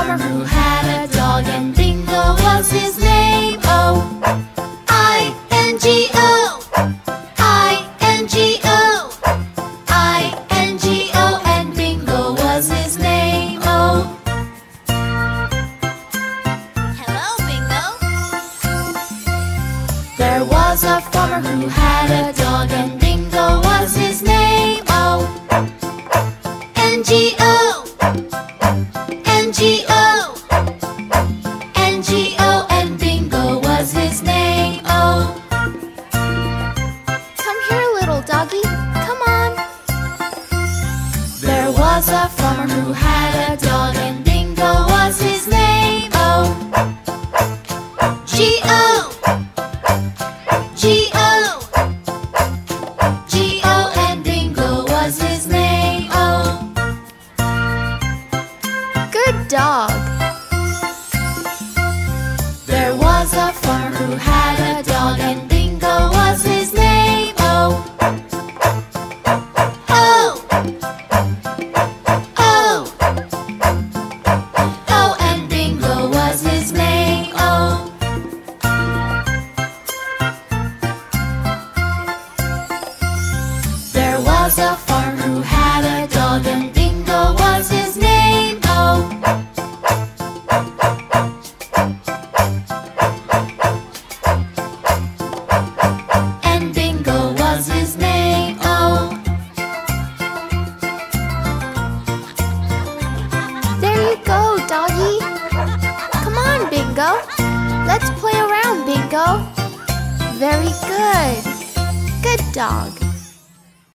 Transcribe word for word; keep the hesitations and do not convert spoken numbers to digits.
farmer who had a dog, and Bingo was his name. Oh, I N G O, I N G O, I N G O, and Bingo was his name. Oh, hello, Bingo. There was a farmer who had a dog, and Bingo was his name. Oh, N G O, N G O, N G O, and Bingo was his name. Oh, come here, little doggy, come on. There was a farmer who had a dog, and Bingo was his name. Oh, G O, G O, G O, and Bingo was his name. Oh, good dog. There was a farmer who had a dog, and Bingo was his name. Oh, oh, oh, oh, and Bingo was his name. Oh, there was a farmer who had a dog, and Bingo was his name. Oh, and Bingo was his name. Oh, there you go, doggy. Come on, Bingo. Let's play around, Bingo. Very good. Good dog.